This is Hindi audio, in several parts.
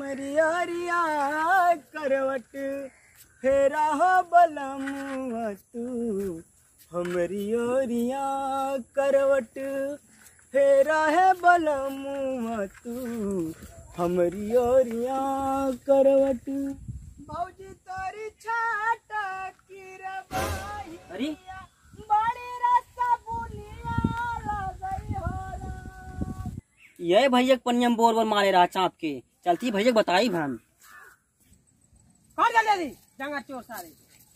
हमरी ओरिया करवट फेरा हो बलमुआ तू हमरी ओरिया करवट फेरा है बलमुआ तू हमरी ओरिया करवट। भौजी तोरी छाटा की रबाई अरे बड़ी रास्ता बुलिया लगई होला। ये भैया पनियम बोर बोर मारे रहा चाप के चलती भैया बताई हम कौन जल्दी जंगा चोर सारे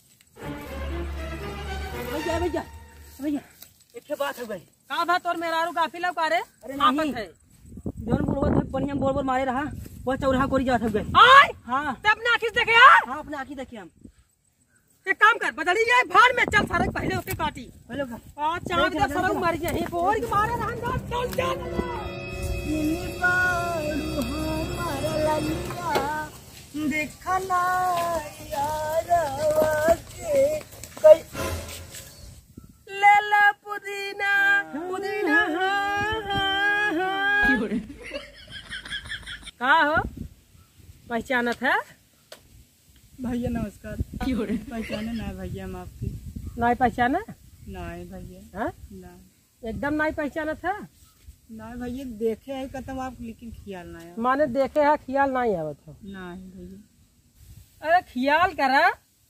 भैया भैया भैया एक बात हो गई का था तोर मेरा गाफिल का रे अरे नहीं है जोन बोलवा था पनियम बोर बोर मारे रहा वो चौराहा कोरी जात हो गए। आय हाँ ते अपने आंखी से देखे यार। हाँ अपने आँखी देखे हम एक काम कर बदली जाए भाड़ में चल सारे पहले होके काटी पहले आ चांद का सरंग मार गया हे बोर के मारे रहन चल चल इनी बाड़ू हमार ललिया देखना यारवा के कई ले ले पुदीना पुदीना का हो पहचानत है भैया नमस्कार। पहचाने ना भैया हम आपकी नहीं पहचाना नहीं भैया हाँ नहीं एकदम नहीं पहचानत है नहीं भैया देखे है कतम आप लेकिन ख्याल ना आया। माने देखे है ख्याल नहीं आवत हो नहीं भैया अरे ख्याल करा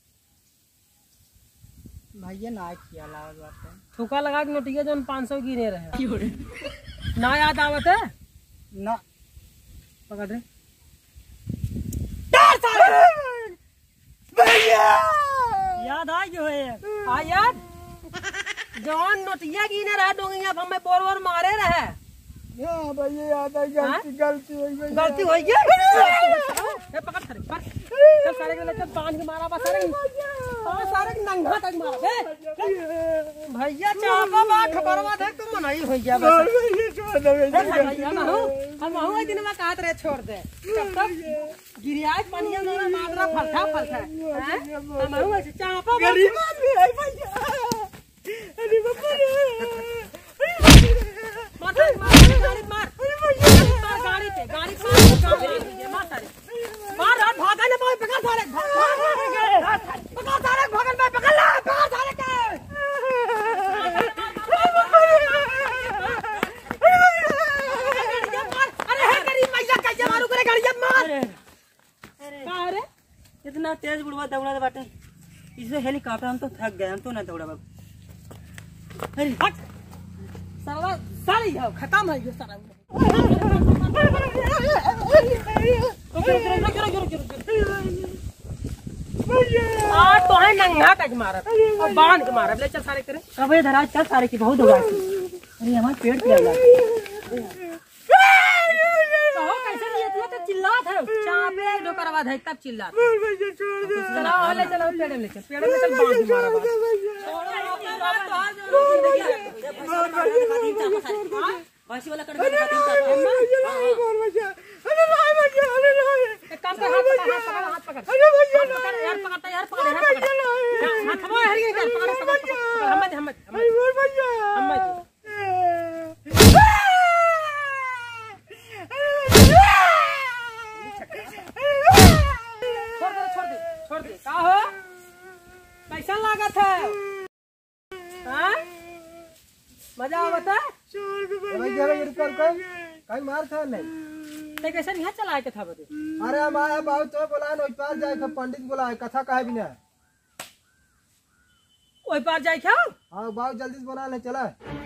भैया ना ख्याल आवत बात है। थूका लगा के नोटिया जो 500 गिने रहे ना याद आवत है ना पकड़ रे भैया याद आ जो है आ याद जवान नोटिया गिने रहा डोंगिया हमें बोर बोर मारे रहे हाँ भैया याद है गलती हुई भैया गलती हो गई ए पकड़ सारे पर चल सारे के ले चल बांध के मारा बस सारे सारे नंगा तक मारा बे भैया चापा बा खबरवा दे तुम नहीं हो गया बस भैया ना हो हम हुआ दिन में कहत रहे छोड़ दे तब तक गिरियाज पानिया में मादरा फलथा फलथा हैं हम हुआ चापा गरीब आदमी है भैया। अरे बाबा रे मार गाड़ी मार गाड़ी पे गाड़ी मार सारे मार रात भागा ना पकड़ सारे पकड़ सारे भगन में पकड़ ले पकड़ सारे के अरे हे गरीब मैया कैसे मारू करे गाड़ी मार का रे इतना तेज बुढ़वा दौड़ा बाटे इससे हेलीकॉप्टर हम तो थक गए हम तो ना दौड़ा बाबू। अरे हट साला सारी है खत्म है ये सारा आ तो है नंगा कज मारत और बांध के मारत ले चल सारे करे कबे धरा चल सारे की बहुत दौड़ा अरे हमारे पेट पे लगा कहो कैसे नहीं इतना तो चिल्लात है चापे डोकरवा है तब चिल्लात भैया छोड़ दे चलो ले चलो पेड़ में ले चल पेड़ में चल बांध के मारा बासी वाला कर एक काम कर हाथ पकड़ हाथ पकड़ यार पकड़ यार पकड़ हाथ खबो हर ये कर पकड़ हम छोड़ दे का हो कैसा लागत है हां मजा आवत है भैया रुक कहीं मार था नहीं ते कैसे यहाँ चलाए के था बते अरे हम आया बहुत तो बोला ओइ पास जाए के पंडित बोला कथा कहे बिना ओइ पार जाए क्या हां बहुत जल्दी से बना ले चला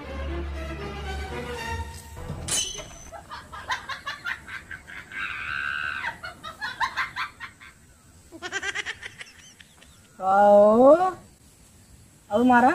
आओ अब मारा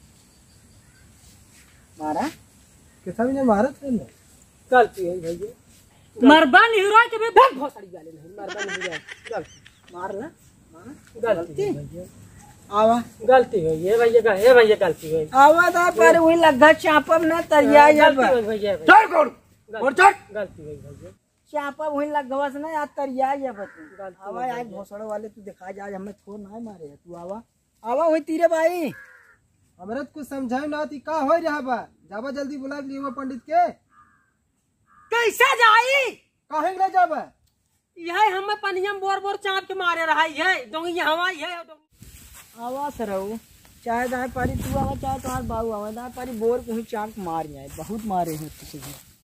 मारा कैसा भी नहीं मारा था ना गलती है भैया मरबा निहुरा के भी बहुत भोसड़ी गाले नहीं मरबा निहुरा गलती मार ना गलती आवा गलती हुई है भैया का है भैया गलती हुई आवा था पर वही लगा चापब ना तरिया जब भैया चल कोड़ और चल गलती हुई भैया चापब वही लगवा से ना यार तरिया जब आवा यार भोसड़ो वाले तू दिखा जा आज हमें छोड़ ना मारे तू आवा आवा वही तीरे भाई हमरा कुछ समझाई ना थी का हो रहा बा जाबा जल्दी बुला लिए पंडित के कैसे जाई काहे ले जाबा यह हमें पनियम बोर बोर चाप के मारे रहा है डोंगी हवा है आवा सरऊ चाहे दाए पारी तू आवा चाहे तुम्हार बाबू आवा दाए पारी बोर को ही चाक मार जाए बहुत मारे हैं तुझे